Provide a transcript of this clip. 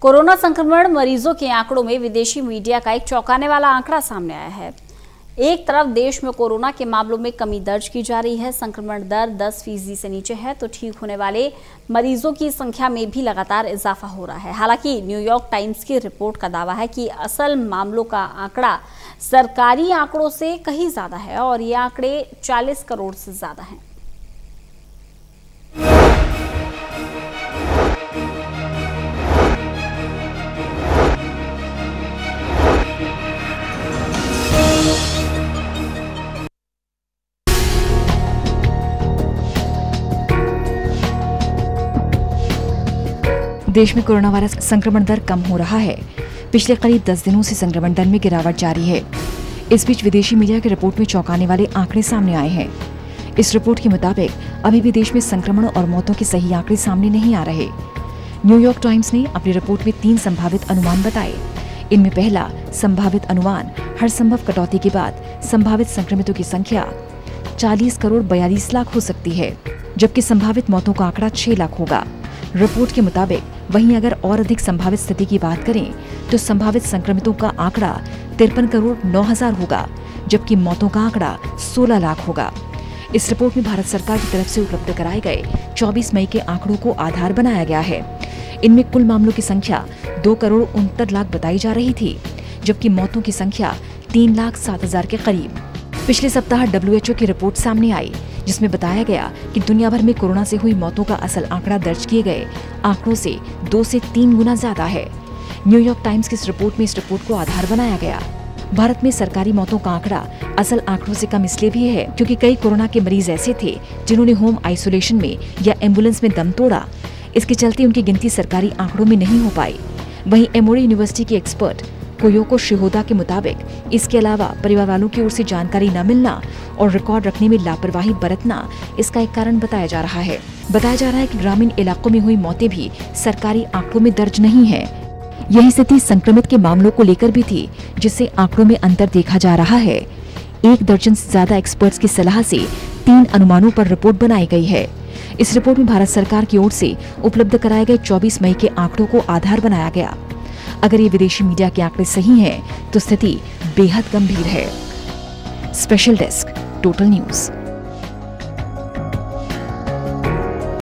Corona संक्रमण मरीजों के आंकड़ों में विदेशी मीडिया का एक चौंकाने वाला आंकड़ा सामने आया है। एक तरफ देश में कोरोना के मामलों में कमी दर्ज की जा रही है, संक्रमण दर 10% से नीचे है, तो ठीक होने वाले मरीजों की संख्या में भी लगातार इजाफा हो रहा है। हालांकि न्यूयॉर्क टाइम्स की रिपोर्ट का दावा है कि असल मामलों का आंकड़ा सरकारी आंकड़ों से कहीं ज्यादा है और ये आंकड़े 40 करोड़ से ज्यादा हैं। देश में कोरोना वायरस संक्रमण दर कम हो रहा है। पिछले करीब 10 दिनों से संक्रमण दर में गिरावट जारी है। इस बीच विदेशी मीडिया की रिपोर्ट में चौंकाने वाले आंकड़े सामने आए हैं। इस रिपोर्ट के मुताबिक अभी भी देश में संक्रमण और मौतों के सही आंकड़े सामने नहीं आ रहे। न्यूयॉर्क टाइम्स ने अपनी रिपोर्ट में 3 संभावित अनुमान बताए। इनमें पहला संभावित अनुमान, हर संभव कटौती के बाद संभावित संक्रमितों की संख्या 40 करोड़ 42 लाख हो सकती है, जबकि संभावित मौतों का आंकड़ा 6 लाख होगा। रिपोर्ट के मुताबिक वहीं अगर और अधिक संभावित स्थिति की बात करें तो संभावित संक्रमितों का आंकड़ा 53 करोड़ 9 हजार होगा, जबकि मौतों का आंकड़ा 16 लाख होगा। इस रिपोर्ट में भारत सरकार की तरफ से उपलब्ध कराए गए 24 मई के आंकड़ों को आधार बनाया गया है। इनमें कुल मामलों की संख्या 2 करोड़ 69 लाख बताई जा रही थी, जबकि मौतों की संख्या 3 लाख 7 हजार के करीब। पिछले सप्ताह WHO की रिपोर्ट सामने आई, जिसमें बताया गया कि दुनिया भर में कोरोना से हुई मौतों का असल आंकड़ा दर्ज किए गए आंकड़ों से 2 से 3 गुना ज्यादा है। न्यूयॉर्क टाइम्स की इस रिपोर्ट में इस रिपोर्ट को आधार बनाया गया। भारत में सरकारी मौतों का आंकड़ा असल आंकड़ों से कम इसलिए भी है क्योंकि कई कोरोना के मरीज ऐसे थे जिन्होंने होम आइसोलेशन में या एम्बुलेंस में दम तोड़ा। इसके चलते उनकी गिनती सरकारी आंकड़ों में नहीं हो पाई। वहीं एमोरी यूनिवर्सिटी के एक्सपर्ट कोयोको शिहोदा के मुताबिक इसके अलावा परिवार वालों की ओर से जानकारी न मिलना और रिकॉर्ड रखने में लापरवाही बरतना इसका एक कारण बताया जा रहा है। बताया जा रहा है कि ग्रामीण इलाकों में हुई मौतें भी सरकारी आंकड़ों में दर्ज नहीं है। यही स्थिति संक्रमित के मामलों को लेकर भी थी, जिससे आंकड़ों में अंतर देखा जा रहा है। 1 दर्जन से ज्यादा एक्सपर्ट्स की सलाह से 3 अनुमानों पर रिपोर्ट बनाई गई है। इस रिपोर्ट में भारत सरकार की ओर से उपलब्ध कराए गए 24 मई के आंकड़ों को आधार बनाया गया। अगर ये विदेशी मीडिया के आंकड़े सही हैं, तो स्थिति बेहद गंभीर है। Special desk, total news.